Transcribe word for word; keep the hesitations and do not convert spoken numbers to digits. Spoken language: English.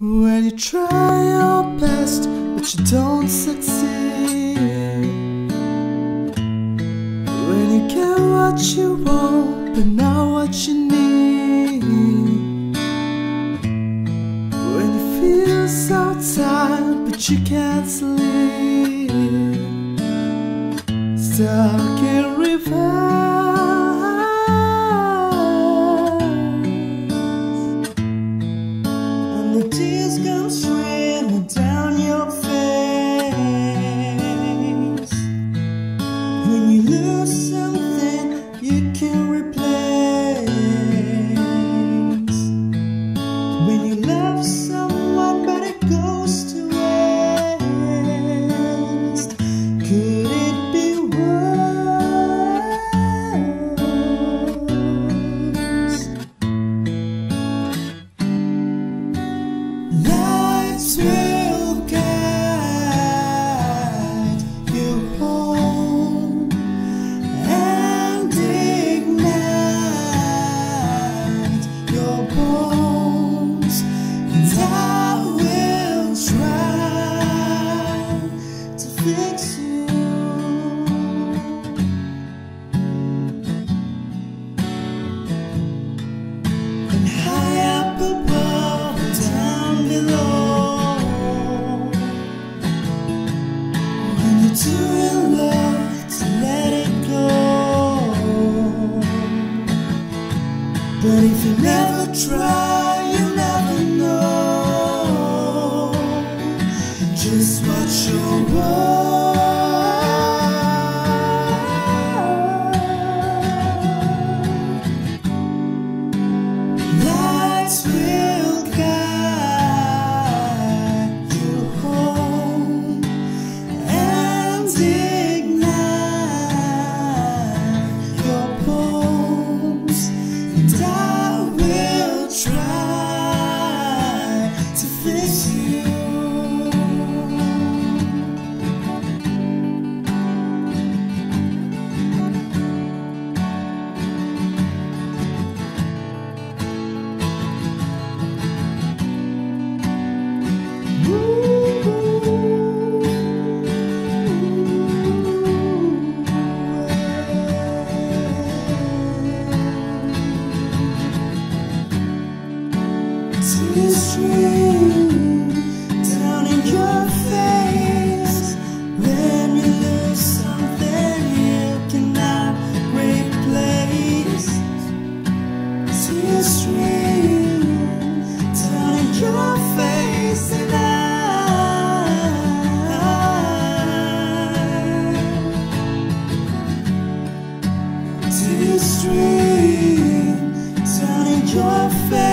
When you try your best but you don't succeed, when you get what you want but not what you need, when you feel so tired but you can't sleep, stuck in reverse. The tears come streaming down your face. When you lose something you can replace. When you love someone but it goes to waste. Could it be worse? Lights will guide you home and ignite your bones, and I will try to fix you. And high up above and down below, when you're too in love to let it go. But if you never try, you never know just what you're worth. Lights will guide you home and ignite your bones, and I will try to fix you. Tears stream down in your face when you lose something you cannot replace. Tears stream down in your face, and I tears stream down in your face.